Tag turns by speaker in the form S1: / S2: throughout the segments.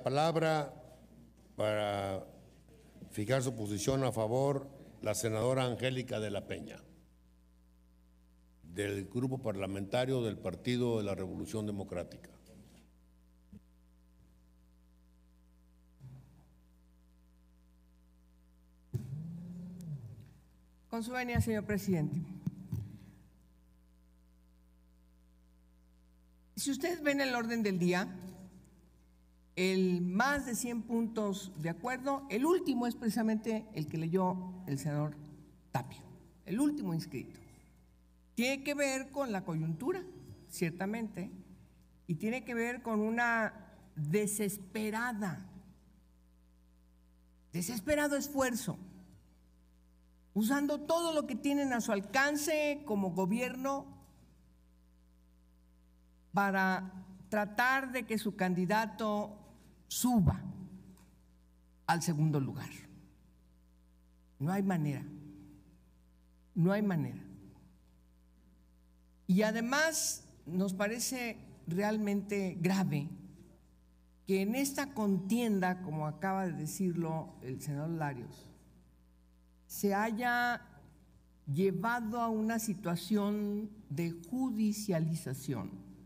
S1: la palabra para fijar su posición a favor la senadora Angélica de la Peña, del Grupo Parlamentario del Partido de la Revolución Democrática.
S2: Con su venia, señor presidente. Si ustedes ven el orden del día, el más de 100 puntos de acuerdo, el último es precisamente el que leyó el senador Tapia, el último inscrito. Tiene que ver con la coyuntura, ciertamente, y tiene que ver con una desesperado esfuerzo, usando todo lo que tienen a su alcance como gobierno para tratar de que su candidato suba al segundo lugar. No hay manera, no hay manera. Y además nos parece realmente grave que en esta contienda, como acaba de decirlo el senador Larios, se haya llevado a una situación de judicialización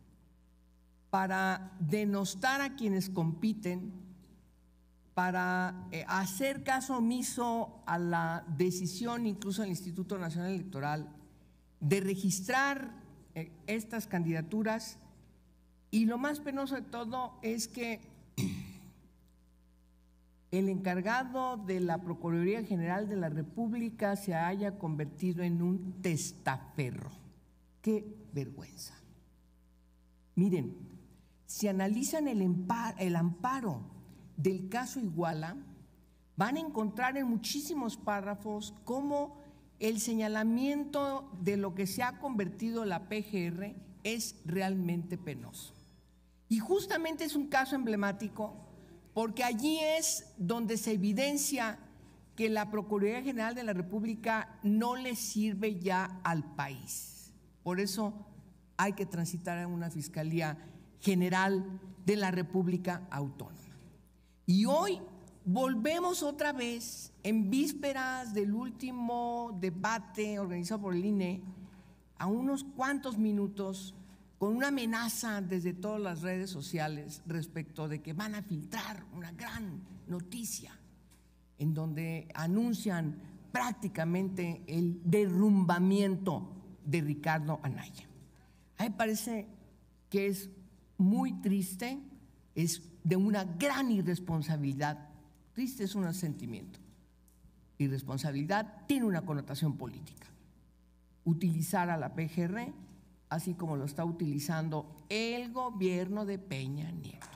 S2: para denostar a quienes compiten, para hacer caso omiso a la decisión incluso del Instituto Nacional Electoral de registrar estas candidaturas. Y lo más penoso de todo es que el encargado de la Procuraduría General de la República se haya convertido en un testaferro. ¡Qué vergüenza! Miren, si analizan el amparo del caso Iguala, van a encontrar en muchísimos párrafos cómo el señalamiento de lo que se ha convertido la PGR es realmente penoso. Y justamente es un caso emblemático porque allí es donde se evidencia que la Procuraduría General de la República no le sirve ya al país. Por eso hay que transitar a una Fiscalía General de la República Autónoma. Y hoy volvemos otra vez, en vísperas del último debate organizado por el INE, a unos cuantos minutos, con una amenaza desde todas las redes sociales respecto de que van a filtrar una gran noticia en donde anuncian prácticamente el derrumbamiento de Ricardo Anaya. A mí me parece que es muy triste, es de una gran irresponsabilidad. Triste es un sentimiento. Irresponsabilidad tiene una connotación política. Utilizar a la PGR así como lo está utilizando el gobierno de Peña Nieto.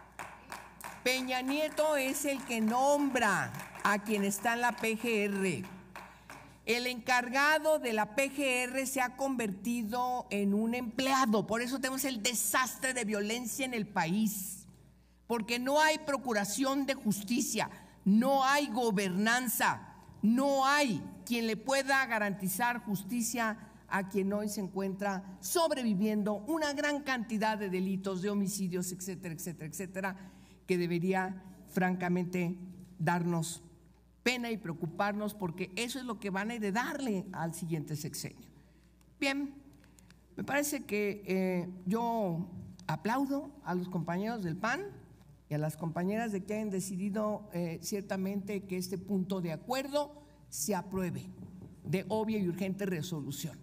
S2: Peña Nieto es el que nombra a quien está en la PGR. El encargado de la PGR se ha convertido en un empleado, por eso tenemos el desastre de violencia en el país, porque no hay procuración de justicia, no hay gobernanza, no hay quien le pueda garantizar justicia a quien hoy se encuentra sobreviviendo una gran cantidad de delitos, de homicidios, etcétera, etcétera, etcétera, que debería francamente darnos pena y preocuparnos, porque eso es lo que van a heredarle al siguiente sexenio. Bien, me parece que yo aplaudo a los compañeros del PAN y a las compañeras de que hayan decidido ciertamente que este punto de acuerdo se apruebe de obvia y urgente resolución.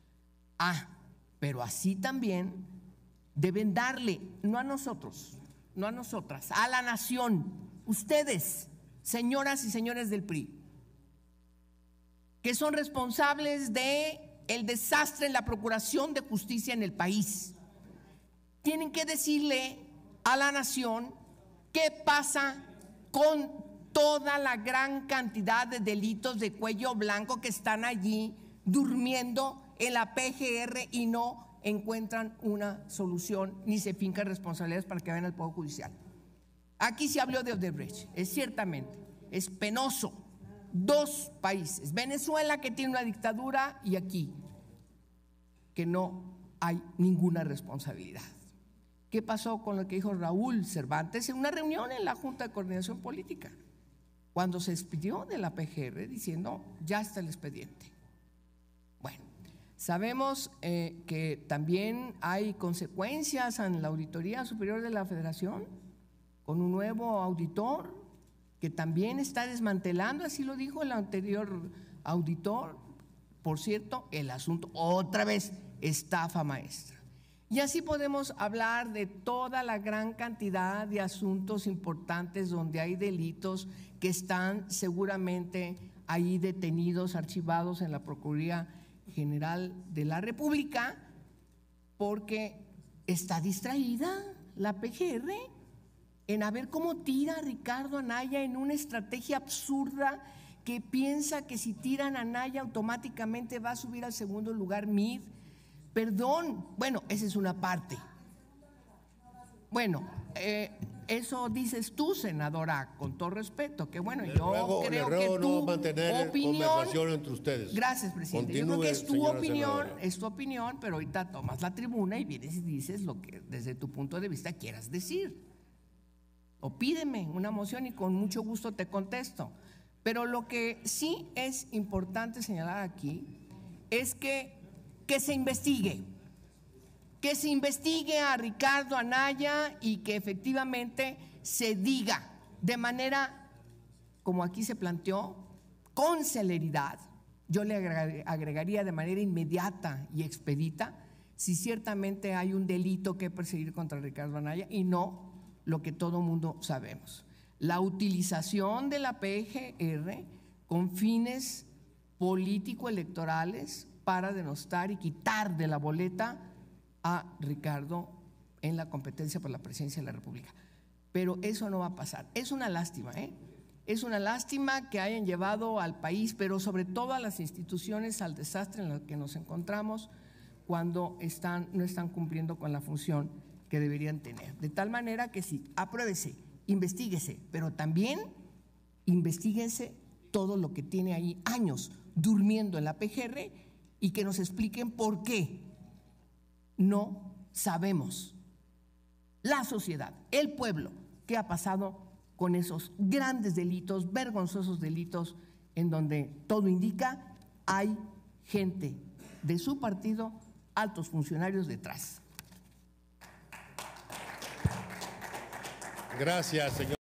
S2: Pero así también deben darle, no a nosotros, no a nosotras, a la nación, ustedes, señoras y señores del PRI, que son responsables del desastre en la procuración de justicia en el país, tienen que decirle a la nación qué pasa con toda la gran cantidad de delitos de cuello blanco que están allí durmiendo en la PGR y no encuentran una solución ni se fincan responsabilidades para que vayan al Poder Judicial. Aquí se habló de Odebrecht, ciertamente, es penoso. Dos países, Venezuela que tiene una dictadura y aquí, que no hay ninguna responsabilidad. ¿Qué pasó con lo que dijo Raúl Cervantes en una reunión en la Junta de Coordinación Política? Cuando se expidió de la PGR diciendo, ya está el expediente. Bueno, sabemos que también hay consecuencias en la Auditoría Superior de la Federación, con un nuevo auditor que también está desmantelando, así lo dijo el anterior auditor. Por cierto, el asunto, otra vez, estafa maestra. Y así podemos hablar de toda la gran cantidad de asuntos importantes donde hay delitos que están seguramente ahí detenidos, archivados en la Procuraduría General de la República, porque está distraída la PGR en a ver cómo tira a Ricardo Anaya en una estrategia absurda que piensa que si tiran a Anaya automáticamente va a subir al segundo lugar MID. Perdón, bueno, esa es una parte. Bueno, eso dices tú, senadora, con todo respeto, que bueno, yo creo que tu
S1: conversación entre ustedes.
S2: Gracias, presidente.
S1: Continúe,
S2: yo creo que es tu
S1: senadora.
S2: opinión, pero ahorita tomas la tribuna y vienes y dices lo que desde tu punto de vista quieras decir. O pídeme una moción y con mucho gusto te contesto. Pero lo que sí es importante señalar aquí es que se investigue a Ricardo Anaya y que efectivamente se diga de manera, como aquí se planteó, con celeridad. Yo le agregaría de manera inmediata y expedita si ciertamente hay un delito que perseguir contra Ricardo Anaya y no lo que todo mundo sabemos. La utilización de la PGR con fines político-electorales para denostar y quitar de la boleta a Ricardo en la competencia por la presidencia de la República. Pero eso no va a pasar. Es una lástima, Es una lástima que hayan llevado al país, pero sobre todo a las instituciones, al desastre en el que nos encontramos cuando no están cumpliendo con la función que deberían tener. De tal manera que sí, apruébese, investíguese, pero también investíguese todo lo que tiene ahí años durmiendo en la PGR y que nos expliquen por qué no sabemos, la sociedad, el pueblo, qué ha pasado con esos grandes delitos, vergonzosos delitos, en donde todo indica hay gente de su partido, altos funcionarios detrás.
S1: Gracias, señor.